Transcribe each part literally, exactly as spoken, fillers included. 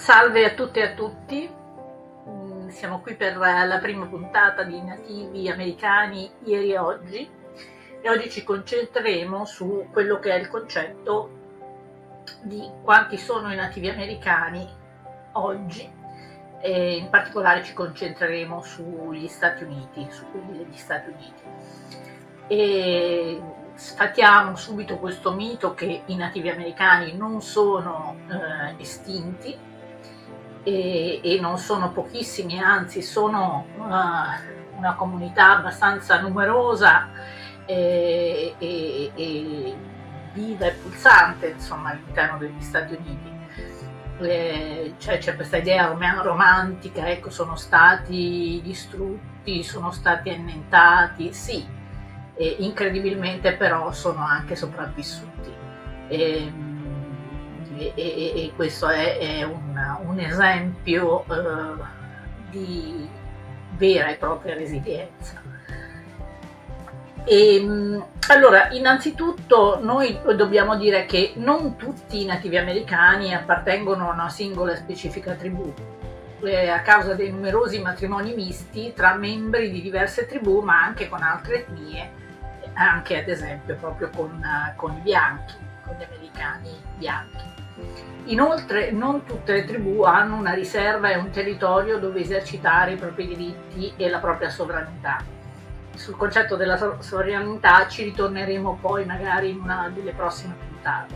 Salve a tutte e a tutti, siamo qui per la prima puntata di Nativi Americani ieri e oggi e oggi ci concentreremo su quello che è il concetto di quanti sono i nativi americani oggi e in particolare ci concentreremo sugli Stati Uniti, su quelli degli Stati Uniti. E sfatiamo subito questo mito che i nativi americani non sono eh, estinti e, e non sono pochissimi, anzi sono uh, una comunità abbastanza numerosa e, e, e viva e pulsante, insomma, all'interno degli Stati Uniti. Eh, cioè, c'è questa idea romantica, ecco, sono stati distrutti, sono stati annientati, sì, e incredibilmente però sono anche sopravvissuti. E, e, e, e questo è, è un, un esempio eh, di vera e propria resilienza. E, allora, innanzitutto noi dobbiamo dire che non tutti i nativi americani appartengono a una singola e specifica tribù, eh, a causa dei numerosi matrimoni misti tra membri di diverse tribù, ma anche con altre etnie, anche ad esempio proprio con, con i bianchi, con gli americani bianchi. Inoltre non tutte le tribù hanno una riserva e un territorio dove esercitare i propri diritti e la propria sovranità. Sul concetto della sovranità ci ritorneremo poi magari in una delle prossime puntate.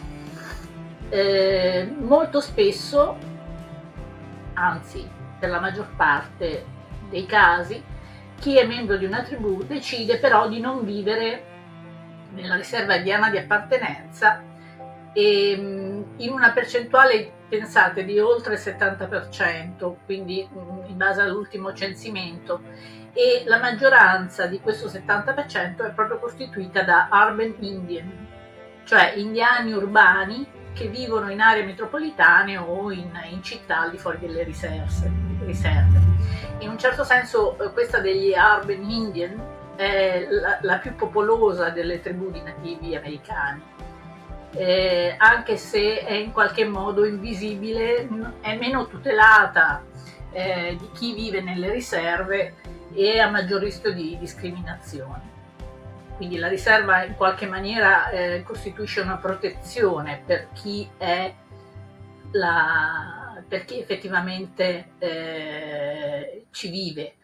Eh, molto spesso, anzi per la maggior parte dei casi, chi è membro di una tribù decide però di non vivere nella riserva indiana di appartenenza e in una percentuale, pensate, di oltre il settanta per cento, quindi in base all'ultimo censimento, e la maggioranza di questo settanta per cento è proprio costituita da urban Indian, cioè indiani urbani che vivono in aree metropolitane o in, in città al di fuori delle riserve. riserve. In un certo senso questa degli urban Indian è la, la più popolosa delle tribù di nativi americani, eh, anche se è in qualche modo invisibile, è meno tutelata eh, di chi vive nelle riserve e a maggior rischio di discriminazione. Quindi la riserva in qualche maniera eh, costituisce una protezione per chi è la, per chi effettivamente eh, ci vive.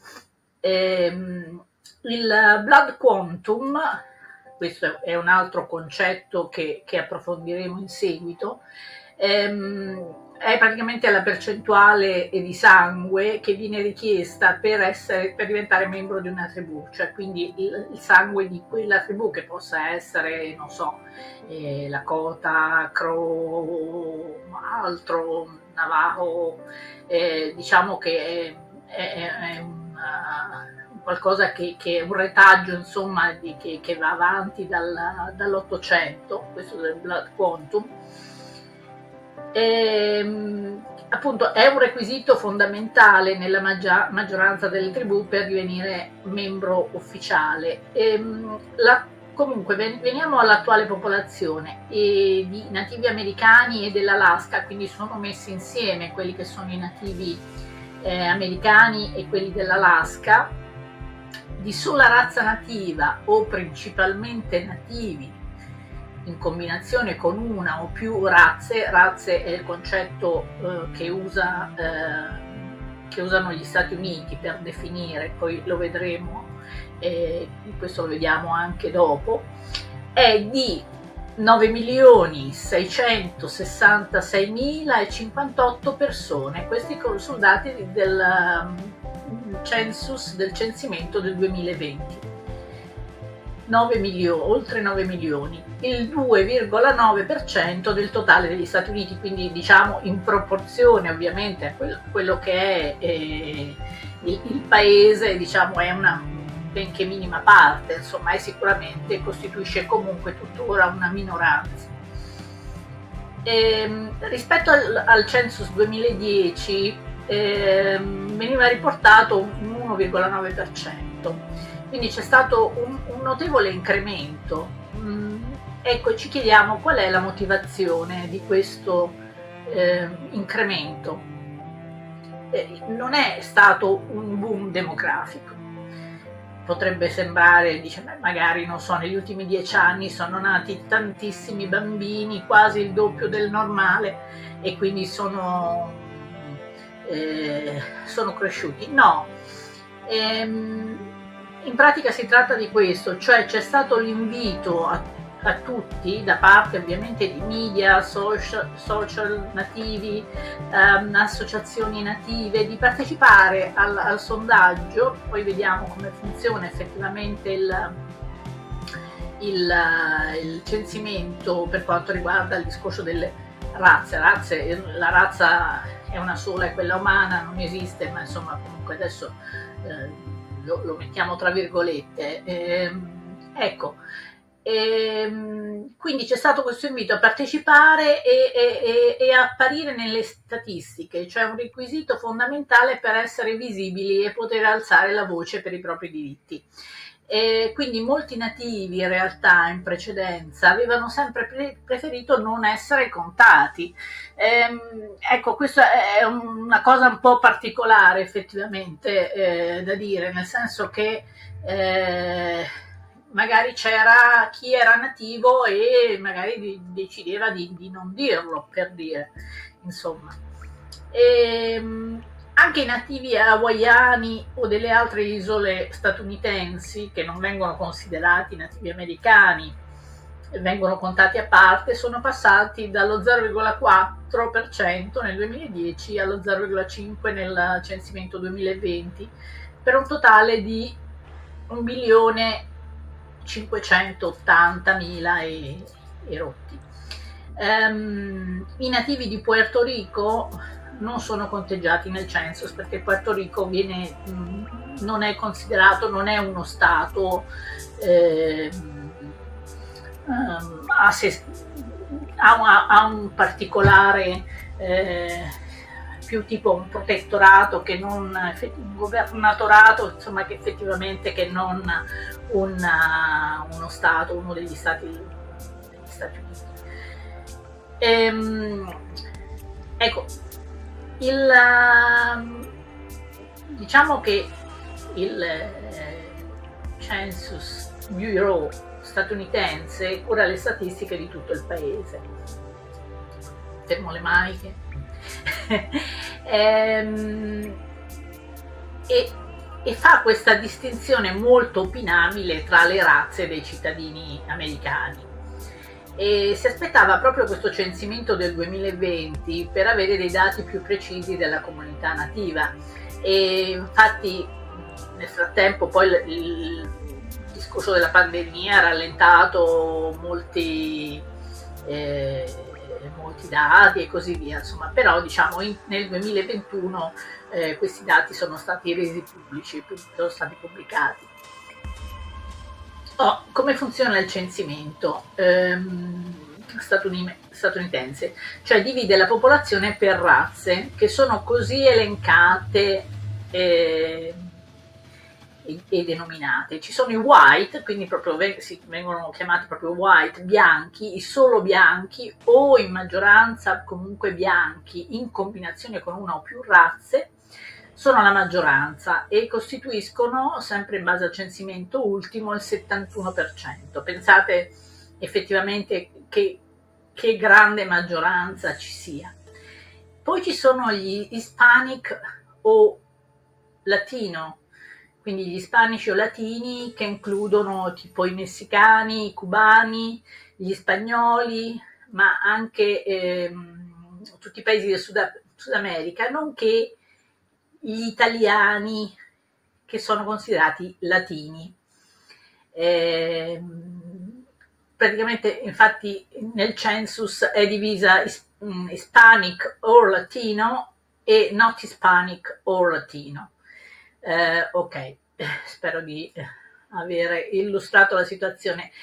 Ehm, il blood quantum, questo è un altro concetto che, che approfondiremo in seguito, ehm, è praticamente la percentuale di sangue che viene richiesta per, essere, per diventare membro di una tribù, cioè quindi il, il sangue di quella tribù, che possa essere, non so, eh, Lakota, Crow, altro, Navajo, eh, diciamo che è, è, è una, qualcosa che, che è un retaggio, insomma, di, che, che va avanti dal, dall'Ottocento, questo del blood quantum. E, appunto è un requisito fondamentale nella maggia, maggioranza delle tribù per divenire membro ufficiale. E, la, comunque veniamo all'attuale popolazione e di nativi americani e dell'Alaska, quindi sono messi insieme quelli che sono i nativi eh, americani e quelli dell'Alaska, di sola razza nativa o principalmente nativi in combinazione con una o più razze. Razze è il concetto eh, che, usa, eh, che usano gli Stati Uniti per definire, poi lo vedremo, eh, questo lo vediamo anche dopo, è di nove milioni seicentosessantaseimila cinquantotto persone. Questi sono dati del um, census, del censimento del duemilaventi. nove milioni, oltre nove milioni, il due virgola nove per cento del totale degli Stati Uniti, quindi diciamo in proporzione ovviamente a quello, quello che è eh, il, il paese, diciamo è una benché minima parte, insomma, è sicuramente, costituisce comunque tuttora una minoranza. E, rispetto al, al census duemiladieci eh, veniva riportato un uno virgola nove per cento. Quindi c'è stato un, un notevole incremento. Mm, ecco, ci chiediamo qual è la motivazione di questo eh, incremento. Eh, non è stato un boom demografico. Potrebbe sembrare, dice, beh, magari non so, negli ultimi dieci anni sono nati tantissimi bambini, quasi il doppio del normale, e quindi sono, eh, sono cresciuti. No, ehm, in pratica si tratta di questo, cioè c'è stato l'invito a, a tutti, da parte ovviamente di media, social, social nativi, ehm, associazioni native, di partecipare al, al sondaggio. Poi vediamo come funziona effettivamente il, il, il censimento per quanto riguarda il discorso delle razze. razze. La razza è una sola, è quella umana, non esiste, ma insomma comunque adesso eh, lo, lo mettiamo tra virgolette. Eh, ecco. E, quindi c'è stato questo invito a partecipare e, e, e apparire nelle statistiche, cioè un requisito fondamentale per essere visibili e poter alzare la voce per i propri diritti. E quindi molti nativi in realtà in precedenza avevano sempre pre preferito non essere contati. Ehm, ecco, questa è una cosa un po' particolare effettivamente eh, da dire, nel senso che eh, magari c'era chi era nativo e magari decideva di, di non dirlo, per dire, insomma. E, anche i nativi hawaiani o delle altre isole statunitensi, che non vengono considerati nativi americani, vengono contati a parte, sono passati dallo zero virgola quattro per cento nel duemiladieci allo zero virgola cinque per cento nel censimento duemilaventi, per un totale di un milione cinquecentottantamila e, e rotti. Um, I nativi di Puerto Rico non sono conteggiati nel census perché Puerto Rico viene, mh, non è considerato, non è uno stato, eh, um, ha, se, ha, una, ha un particolare eh, più tipo un protettorato che non un governatorato, insomma, che effettivamente che non una, uno stato, uno degli stati, degli Stati Uniti. Ehm, ecco, il, diciamo che il eh, Census Bureau statunitense cura le statistiche di tutto il paese. Fermo le maniche. ehm, e, e fa questa distinzione molto opinabile tra le razze dei cittadini americani. E si aspettava proprio questo censimento del duemilaventi per avere dei dati più precisi della comunità nativa, e infatti nel frattempo poi il, il discorso della pandemia ha rallentato molti, eh, molti dati e così via, insomma, però diciamo in, nel duemilaventuno eh, questi dati sono stati resi pubblici, sono stati pubblicati. Oh, come funziona il censimento ehm, statunitense? Cioè divide la popolazione per razze che sono così elencate eh, e, e denominate. Ci sono i white, quindi proprio si vengono chiamati proprio white, bianchi, i solo bianchi o in maggioranza comunque bianchi in combinazione con una o più razze, sono la maggioranza e costituiscono, sempre in base al censimento ultimo, il settantuno per cento. Pensate effettivamente che, che grande maggioranza ci sia. Poi ci sono gli Hispanic o Latino, quindi gli ispanici o latini, che includono tipo i messicani, i cubani, gli spagnoli, ma anche ehm, tutti i paesi del Sud, Sud America, nonché gli italiani, che sono considerati latini. Eh, praticamente, infatti, nel census è divisa Hispanic or Latino e not Hispanic or Latino. Eh, ok, spero di aver illustrato la situazione.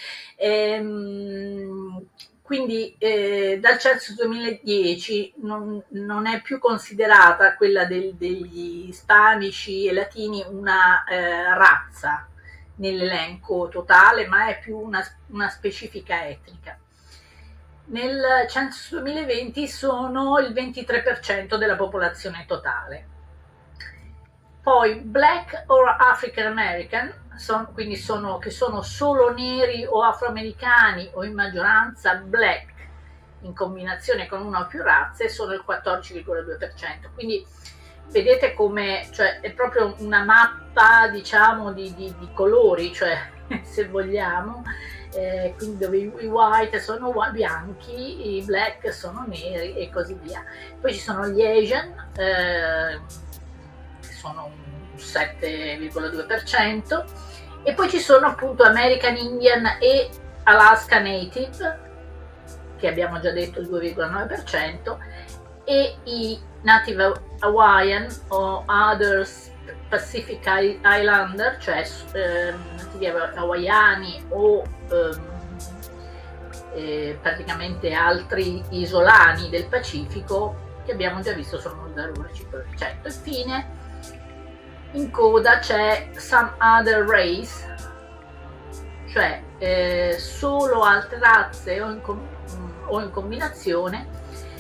Ehm, Quindi eh, dal census duemiladieci non, non è più considerata quella del, degli ispanici e latini una eh, razza nell'elenco totale, ma è più una, una specifica etnica. nel census duemilaventi sono il ventitré per cento della popolazione totale. Poi Black or African American, son, quindi sono, che sono solo neri o afroamericani o in maggioranza black in combinazione con una o più razze, sono il quattordici virgola due per cento. Quindi vedete come, cioè, è proprio una mappa, diciamo, di, di, di colori, cioè se vogliamo, eh, quindi dove i, i white sono bianchi, i black sono neri e così via. Poi ci sono gli Asian, eh, che sono un sette virgola due per cento, e poi ci sono appunto American Indian e Alaska Native, che abbiamo già detto il due virgola nove per cento, e i Native Hawaiian o Others Pacific Islander, cioè eh, nativi hawaiani o eh, eh, praticamente altri isolani del Pacifico, che abbiamo già visto sono il zero virgola cinque per cento. Infine in coda c'è Some Other Race, cioè eh, solo altre razze o in, o in combinazione,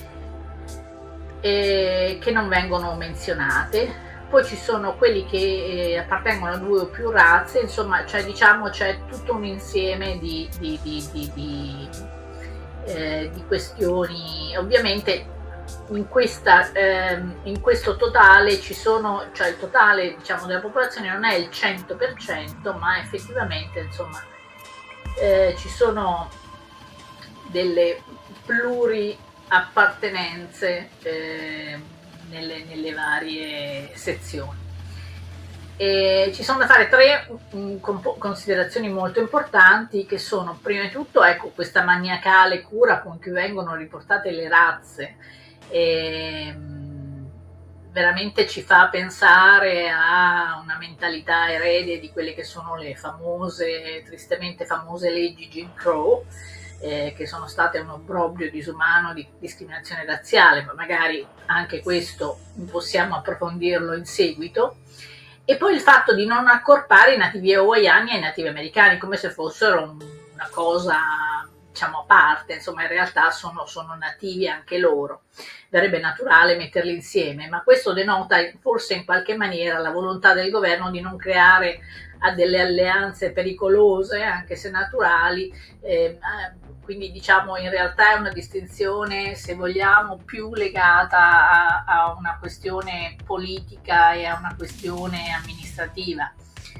eh, che non vengono menzionate. Poi ci sono quelli che eh, appartengono a due o più razze, insomma, cioè, diciamo, c'è tutto un insieme di, di, di, di, di, eh, di questioni. Ovviamente in, questa, eh, in questo totale ci sono, cioè il totale, diciamo, della popolazione non è il cento per cento, ma effettivamente, insomma, eh, ci sono delle pluriappartenenze eh, nelle, nelle varie sezioni. E ci sono da fare tre um, considerazioni molto importanti, che sono, prima di tutto, ecco, questa maniacale cura con cui vengono riportate le razze. E, veramente ci fa pensare a una mentalità erede di quelle che sono le famose, tristemente famose leggi Jim Crow, eh, che sono state un obbrobrio disumano di discriminazione razziale, ma magari anche questo possiamo approfondirlo in seguito. E poi il fatto di non accorpare i nativi hawaiani ai nativi americani, come se fossero una cosa, diciamo, a parte. Insomma, in realtà sono, sono nativi anche loro. Verrebbe naturale metterli insieme, ma questo denota forse in qualche maniera la volontà del governo di non creare a delle alleanze pericolose, anche se naturali. Eh, quindi, diciamo, in realtà è una distinzione, se vogliamo, più legata a, a una questione politica e a una questione amministrativa,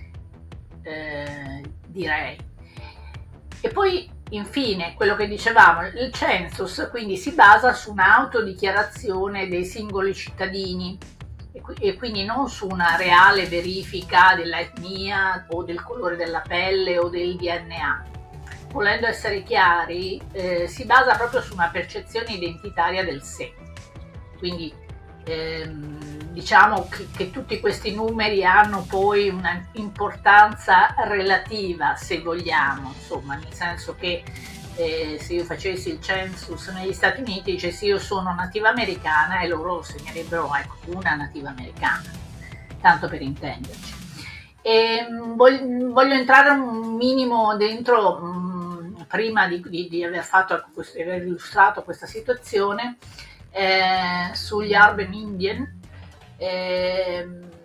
eh, direi. E poi, infine, quello che dicevamo, il census quindi si basa su un'autodichiarazione dei singoli cittadini e quindi non su una reale verifica dell'etnia o del colore della pelle o del D N A. Volendo essere chiari, eh, si basa proprio su una percezione identitaria del sé. Quindi ehm, diciamo che, che tutti questi numeri hanno poi una importanza relativa, se vogliamo, insomma, nel senso che eh, se io facessi il census negli Stati Uniti, dicessi io sono nativa americana, e loro segnerebbero, ecco, una nativa americana, tanto per intenderci. E voglio, voglio entrare un minimo dentro, mh, prima di, di, di aver fatto, di aver illustrato questa situazione, eh, sugli Urban Indian, eh,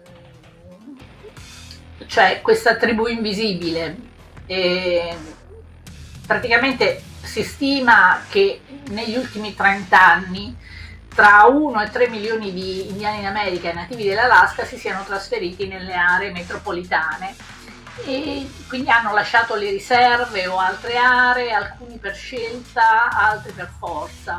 cioè questa tribù invisibile. Eh, praticamente si stima che negli ultimi trenta anni tra uno e tre milioni di indiani in America e nativi dell'Alaska si siano trasferiti nelle aree metropolitane, e quindi hanno lasciato le riserve o altre aree, alcuni per scelta, altri per forza.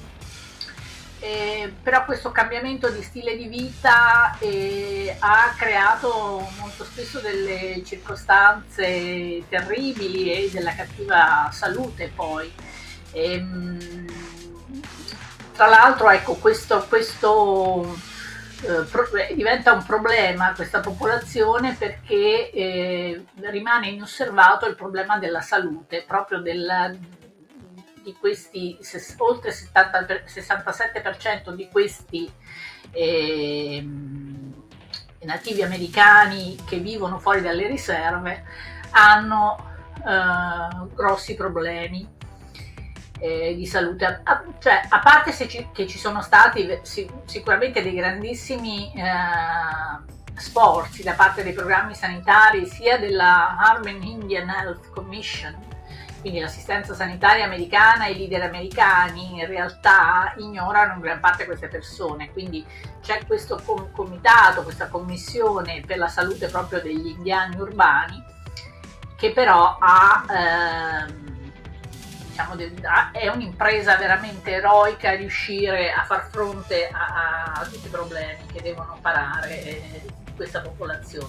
Eh, però questo cambiamento di stile di vita eh, ha creato molto spesso delle circostanze terribili e della cattiva salute poi. E, tra l'altro, ecco, questo, questo eh, pro, diventa un problema, questa popolazione, perché eh, rimane inosservato il problema della salute, proprio della, di questi, oltre il sessantasette per cento di questi eh, nativi americani che vivono fuori dalle riserve hanno eh, grossi problemi. eh, di salute, a, cioè a parte se ci, che ci sono stati sì, sicuramente dei grandissimi eh, sforzi da parte dei programmi sanitari, sia della Harman Indian Health Commission, quindi l'assistenza sanitaria americana, i leader americani in realtà ignorano in gran parte queste persone, quindi c'è questo comitato, questa commissione per la salute proprio degli indiani urbani, che però ha, ehm, diciamo, è un'impresa veramente eroica riuscire a far fronte a, a tutti i problemi che devono parare eh, questa popolazione.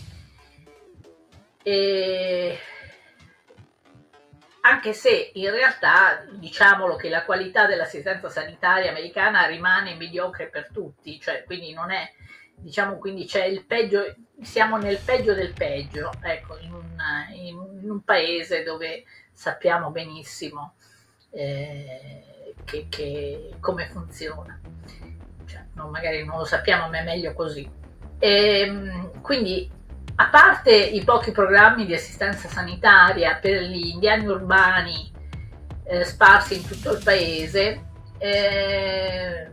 E anche se in realtà, diciamolo, che la qualità dell'assistenza sanitaria americana rimane mediocre per tutti, cioè quindi non è, diciamo, quindi c'è il peggio, siamo nel peggio del peggio, ecco, in un, in un paese dove sappiamo benissimo eh, che, che, come funziona, cioè, non, magari non lo sappiamo, ma è meglio così. E, quindi, a parte i pochi programmi di assistenza sanitaria per gli indiani urbani eh, sparsi in tutto il paese, eh,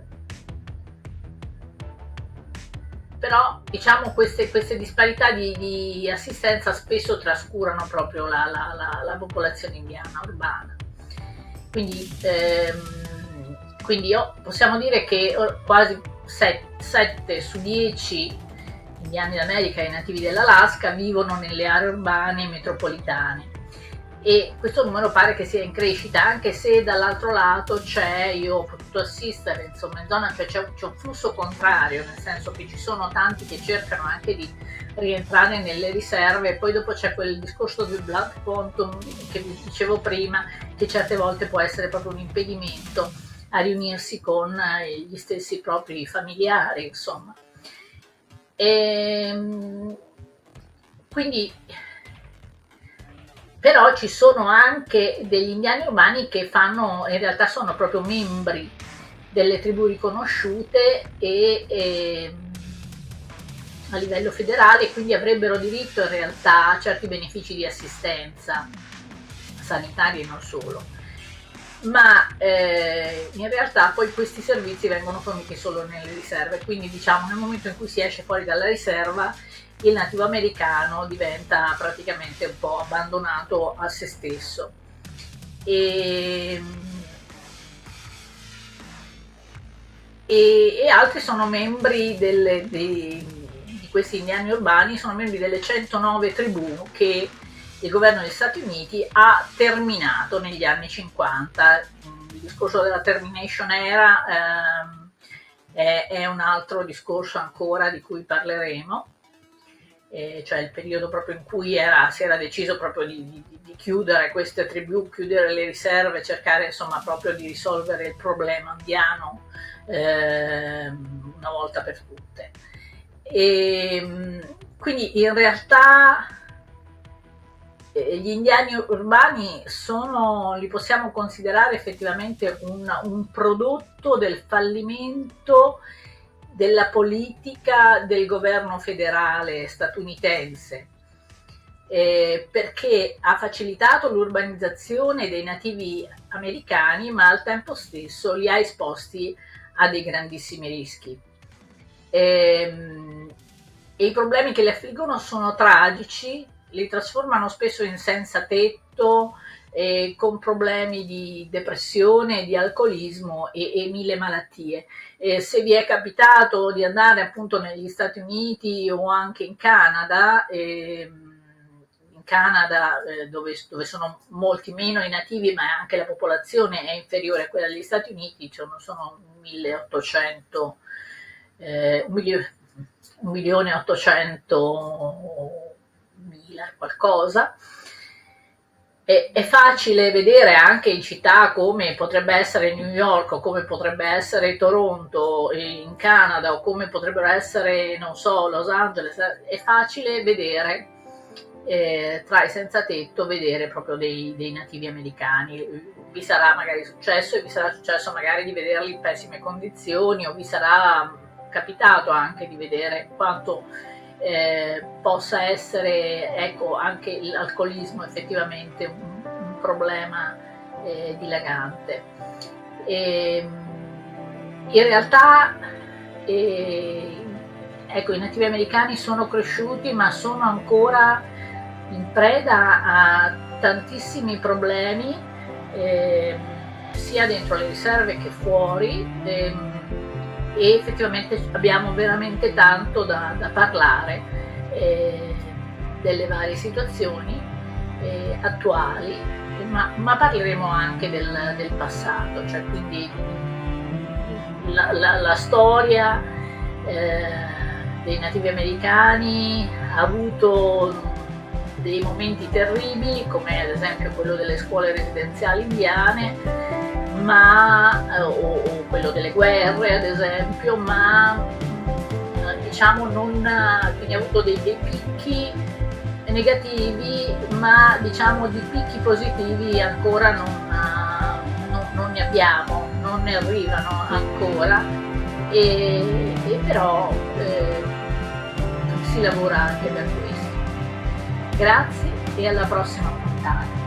però diciamo queste, queste disparità di, di assistenza spesso trascurano proprio la, la, la, la popolazione indiana urbana. Quindi, ehm, quindi io, possiamo dire che quasi sette su dieci indiani d'America e nativi dell'Alaska vivono nelle aree urbane metropolitane, e questo numero pare che sia in crescita, anche se dall'altro lato c'è, io ho potuto assistere insomma in zona, cioè c'è, c'è un flusso contrario, nel senso che ci sono tanti che cercano anche di rientrare nelle riserve, e poi dopo c'è quel discorso del blood quantum che vi dicevo prima, che certe volte può essere proprio un impedimento a riunirsi con gli stessi propri familiari, insomma. E quindi, però ci sono anche degli indiani urbani che fanno, in realtà sono proprio membri delle tribù riconosciute e, e a livello federale, quindi avrebbero diritto in realtà a certi benefici di assistenza sanitaria e non solo, ma eh, in realtà poi questi servizi vengono forniti solo nelle riserve, quindi diciamo nel momento in cui si esce fuori dalla riserva il nativo americano diventa praticamente un po' abbandonato a se stesso. E, e, e altri sono membri delle, di, di questi indiani urbani, sono membri delle centonove tribù che il governo degli Stati Uniti ha terminato negli anni cinquanta. Il discorso della termination era ehm, è, è un altro discorso ancora di cui parleremo, eh, cioè il periodo proprio in cui era, si era deciso proprio di, di, di chiudere queste tribù, chiudere le riserve, cercare insomma proprio di risolvere il problema indiano eh, una volta per tutte. E, quindi in realtà gli indiani urbani sono, li possiamo considerare effettivamente un, un prodotto del fallimento della politica del governo federale statunitense, eh, perché ha facilitato l'urbanizzazione dei nativi americani, ma al tempo stesso li ha esposti a dei grandissimi rischi. E, e i problemi che li affliggono sono tragici, li trasformano spesso in senza tetto, eh, con problemi di depressione, di alcolismo e, e mille malattie. Eh, se vi è capitato di andare appunto negli Stati Uniti o anche in Canada, eh, in Canada eh, dove, dove sono molti meno i nativi, ma anche la popolazione è inferiore a quella degli Stati Uniti, cioè sono milleottocento, eh, un milione e ottocento qualcosa. È, è facile vedere anche in città come potrebbe essere New York o come potrebbe essere Toronto in Canada o come potrebbero essere, non so, Los Angeles, è facile vedere eh, tra i senza tetto, vedere proprio dei, dei nativi americani. Vi sarà magari successo e vi sarà successo magari di vederli in pessime condizioni, o vi sarà capitato anche di vedere quanto Eh, possa essere, ecco, anche l'alcolismo effettivamente un, un problema eh, dilagante. E, in realtà eh, ecco, i nativi americani sono cresciuti, ma sono ancora in preda a tantissimi problemi, eh, sia dentro le riserve che fuori, eh, e effettivamente abbiamo veramente tanto da, da parlare eh, delle varie situazioni eh, attuali, ma, ma parleremo anche del, del passato, cioè quindi la, la, la storia eh, dei nativi americani ha avuto dei momenti terribili, come ad esempio quello delle scuole residenziali indiane, ma, o, o quello delle guerre ad esempio, ma diciamo non, quindi ha avuto dei, dei picchi negativi, ma diciamo di picchi positivi ancora non, non, non ne abbiamo, non ne arrivano ancora, e, e però eh, si lavora anche per questo. Grazie e alla prossima puntata.